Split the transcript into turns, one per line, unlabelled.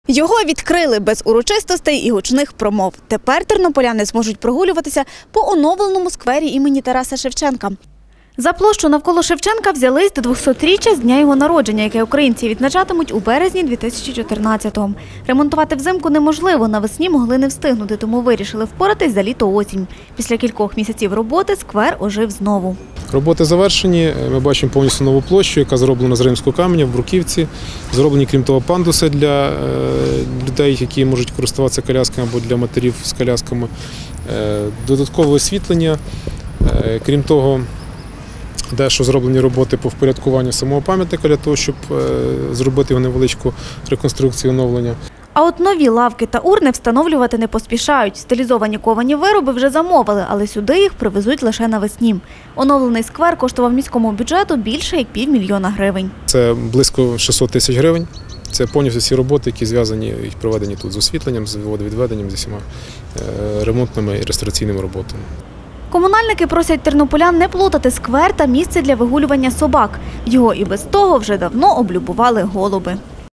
Його відкрили без урочистостей і гучних промов. Тепер тернополяни зможуть прогулюватися по оновленому сквері імені Тараса Шевченка. За площу навколо Шевченка взялись до 200-річчя з дня його народження, яке українці відзначатимуть у березні 2014-го. Ремонтувати взимку неможливо, навесні могли не встигнути, тому вирішили впоратись за літо-осінь. Після кількох місяців роботи сквер ожив знову.
Роботи завершені, ми бачимо повністю нову площу, яка зроблена з римського каменя в бруківці. Зроблені, крім того, пандуси для людей, які можуть користуватися колясками або для матерів з колясками. Додаткове освітлення, крім того, дещо зроблені роботи по впорядкуванню самого пам'ятника для того, щоб зробити його невеличку реконструкцію, оновлення.
А от нові лавки та урни встановлювати не поспішають. Стилізовані ковані вироби вже замовили, але сюди їх привезуть лише навесні. Оновлений сквер коштував міському бюджету більше як 500 000 гривень.
Це близько 600 000 гривень. Це повністю всі роботи, які зв'язані і проведені тут з освітленням, з водовідведенням, з усіма ремонтними і реставраційними роботами.
Комунальники просять тернополян не плутати сквер та місце для вигулювання собак. Його і без того вже давно облюбували голуби.